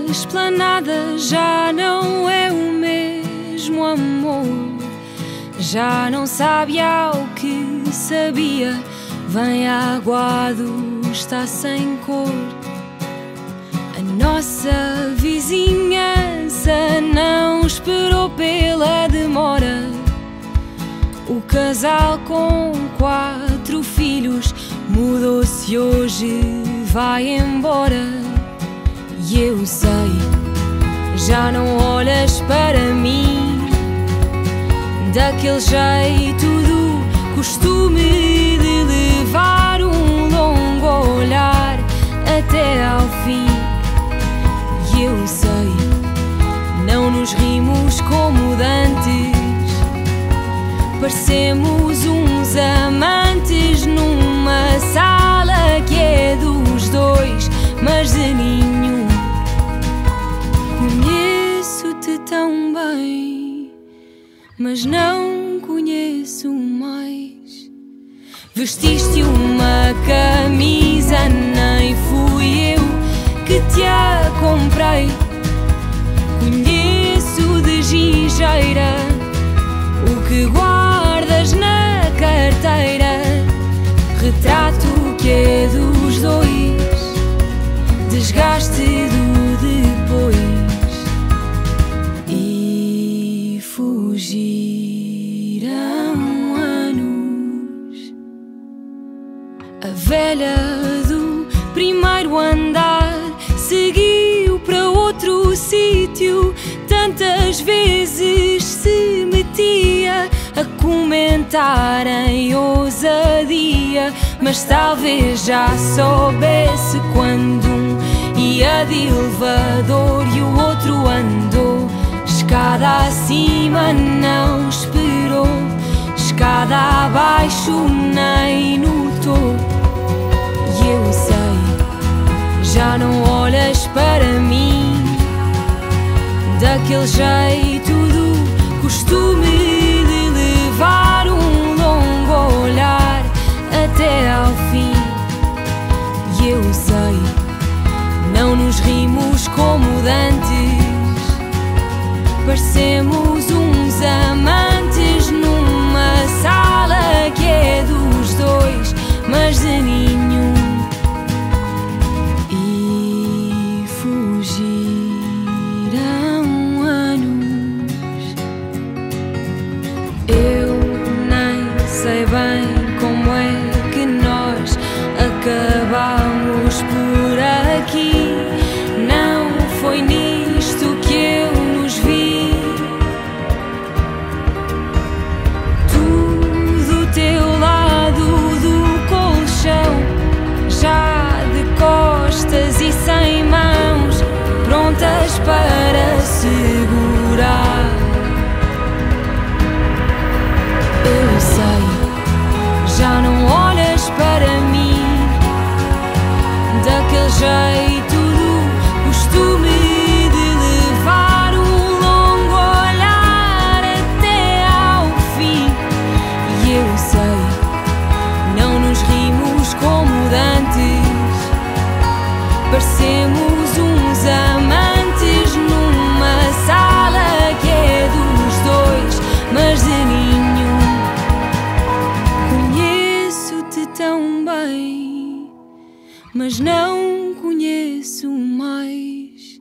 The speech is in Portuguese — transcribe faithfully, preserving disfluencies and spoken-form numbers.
esplanada já não é o mesmo amor. Já não sabe ao que sabia. Vem aguado, está sem cor. A nossa vizinhança não esperou pela demora. O casal com quatro filhos mudou-se hoje, vai embora. E eu sei, já não olhas para mim daquele jeito do costume de levar um longo olhar até ao fim. E eu sei, não nos rimos como dantes. Parecemos uns amantes numa sala que é dos dois, mas de nenhum. Conheço-te tão bem, mas não conheço mais. Vestiste uma camisa, nem fui eu que te a comprei. Conheço de gingeira o que guardas na carteira. Retrato que é dos dois, desgaste do depois. E fugiram anos. A velha do primeiro andar seguiu para outro sítio. Tantas vezes se metia a comentar em ousadia, mas talvez já soubesse quando um ia de elevador e o outro andou escada acima, não esperou, escada abaixo nem notou. E eu sei, já não olhas para mim daquele jeito do costume de levar um longo olhar até ao fim. E eu sei, não nos rimos como dantes. Parecemos uns amantes numa sala que é dos dois, mas de nenhum. E fugiram anos. Eu nem sei bem como é que nós acabamos por aqui. Não foi nisto que eu nos vi. Tu do teu lado do colchão, já de costas e sem mãos, prontas para segurar. Eu sei, já não olhas para mim daquele jeito do costume de levar um longo olhar até ao fim. E eu sei, não nos rimos como dantes. Parecemos uns amantes numa sala que é dos dois, mas de nenhum. Conheço-te tão bem, mas não conheço mais.